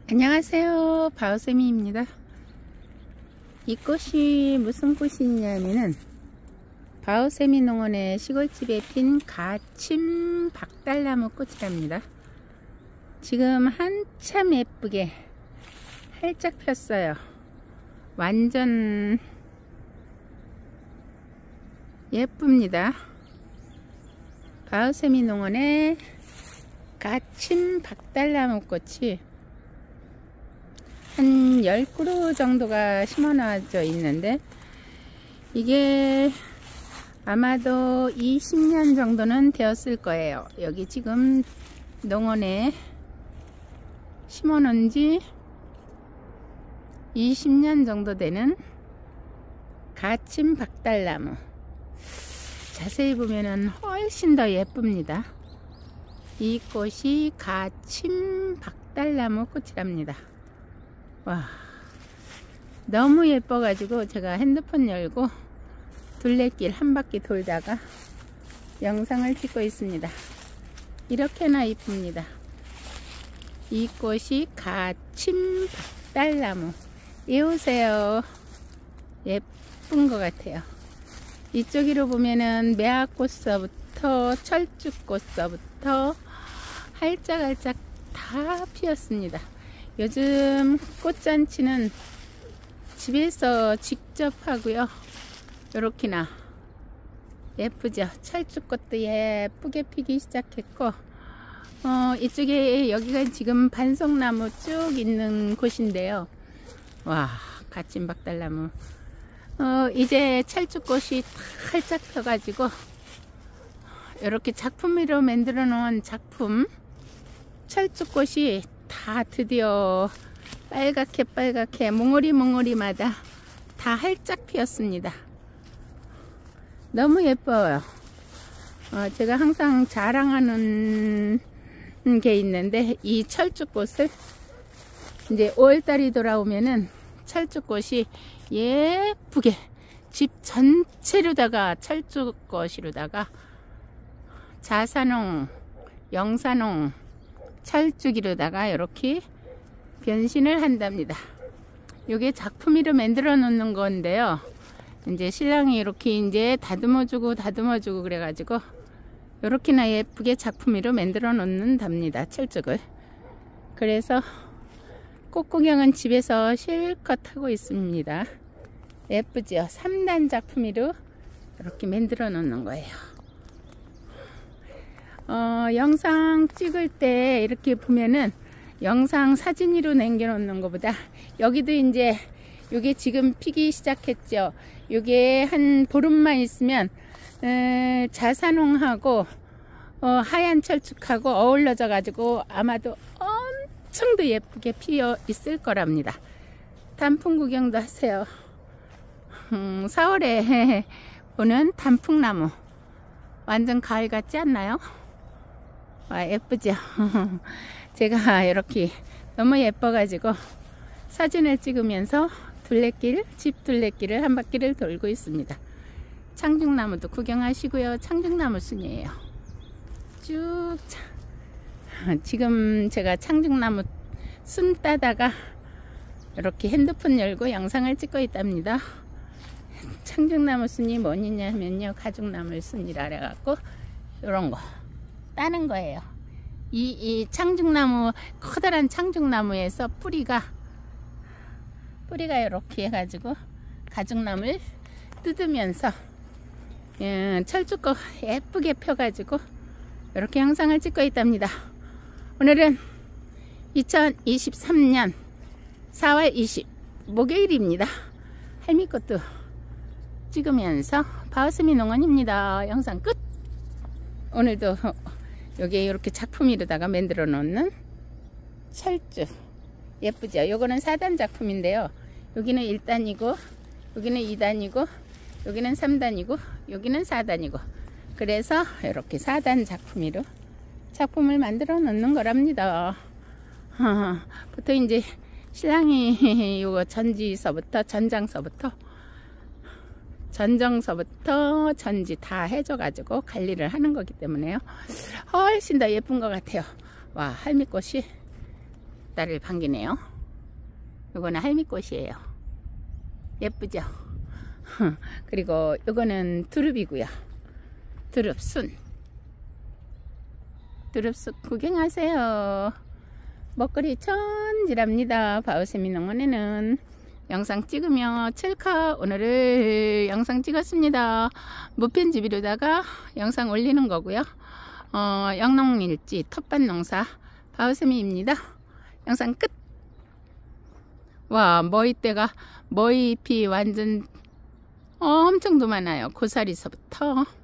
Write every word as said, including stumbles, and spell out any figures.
안녕하세요, 바오쌤입니다. 이 꽃이 무슨 꽃이냐면은 바오쌤이 농원의 시골집에 핀 가침 박달나무 꽃이랍니다. 지금 한참 예쁘게 활짝 폈어요. 완전 예쁩니다. 바오쌤이 농원의 가침 박달나무 꽃이 한 열 그루 정도가 심어 놔져 있는데, 이게 아마도 이십 년 정도는 되었을 거예요. 여기 지금 농원에 심어 놓은 지 이십 년 정도 되는 가침 박달나무. 자세히 보면은 훨씬 더 예쁩니다. 이 꽃이 가침 박달나무 꽃이랍니다. 와, 너무 예뻐 가지고 제가 핸드폰 열고 둘레길 한 바퀴 돌다가 영상을 찍고 있습니다. 이렇게나 이쁩니다. 이 꽃이 가침 박달나무. 이오세요. 예쁜 것 같아요. 이쪽으로 보면은 매화꽃서부터 철쭉꽃서부터 활짝활짝 다 피었습니다. 요즘 꽃잔치는 집에서 직접 하고요. 요렇게나 예쁘죠. 철쭉꽃도 예쁘게 피기 시작했고, 어, 이쪽에 여기가 지금 반송나무 쭉 있는 곳인데요. 와, 가침 박달나무. 어, 이제 철쭉꽃이 활짝 펴가지고 이렇게 작품으로 만들어 놓은 작품 철쭉꽃이 다 드디어 빨갛게 빨갛게 몽우리 몽우리마다 다 활짝 피었습니다. 너무 예뻐요. 어, 제가 항상 자랑하는 게 있는데, 이 철쭉꽃을 이제 오월달이 돌아오면은 철쭉꽃이 예쁘게 집 전체로다가 철쭉꽃이로다가 자사농, 영사농, 철쭉이로다가 이렇게 변신을 한답니다. 요게 작품으로 만들어 놓는 건데요. 이제 신랑이 이렇게 이제 다듬어 주고 다듬어 주고 그래가지고 이렇게나 예쁘게 작품으로 만들어 놓는답니다. 철쭉을. 그래서 꽃 구경은 집에서 실컷 하고 있습니다. 예쁘죠? 삼 단 작품으로 이렇게 만들어 놓는 거예요. 어, 영상 찍을 때 이렇게 보면은 영상 사진으로 남겨 놓는 것보다, 여기도 이제 요게 지금 피기 시작했죠. 요게 한 보름만 있으면 에, 자사농하고 어, 하얀 철쭉하고 어울러져 가지고 아마도 엄청 더 예쁘게 피어 있을 거랍니다. 단풍 구경도 하세요. 음, 사월에 보는 단풍나무 완전 가을 같지 않나요? 와, 예쁘죠? 제가 이렇게 너무 예뻐 가지고 사진을 찍으면서 둘레길, 집 둘레길을 한 바퀴를 돌고 있습니다. 창중나무도 구경하시고요. 창중나무 순이에요. 쭉. 지금 제가 창중나무 순 따다가 이렇게 핸드폰 열고 영상을 찍고 있답니다. 창중나무 순이 뭐냐면요, 가죽나무 순이라 그래갖고 이런 거 따는 거예요. 이, 이 창중나무, 커다란 창중나무에서 뿌리가 뿌리가 이렇게 해가지고 가죽나무를 뜯으면서 음, 철쭉꽃 예쁘게 펴가지고 이렇게 영상을 찍고 있답니다. 오늘은 이천이십삼 년 사월 이십 목요일입니다. 할미꽃도 찍으면서 바오쌤이 농원입니다. 영상 끝. 오늘도 여기 이렇게 작품이로다가 만들어 놓는 철쭉 예쁘죠? 요거는 사 단 작품인데요. 여기는 일 단이고 여기는 이 단이고 여기는 삼 단이고 여기는 사 단이고, 그래서 이렇게 사 단 작품으로 작품을 만들어 놓는 거랍니다. 어, 보통 이제 신랑이 요거 전지서부터 전장서부터 전정서부터 전지 다 해줘 가지고 관리를 하는 거기 때문에요. 훨씬 더 예쁜 것 같아요. 와, 할미꽃이 달을 반기네요. 요거는 할미꽃이에요. 예쁘죠? 그리고 요거는 두릅이고요. 두릅순. 두릅순 구경하세요. 먹거리 천지랍니다. 바오세미 농원에는. 영상 찍으며 칠카 오늘을 영상 찍었습니다. 무편집이로다가 영상 올리는 거고요. 어, 영농일지 텃밭농사 바오세미입니다. 영상 끝. 와, 머위대가 머위잎이 완전 어, 엄청 많아요. 고사리서부터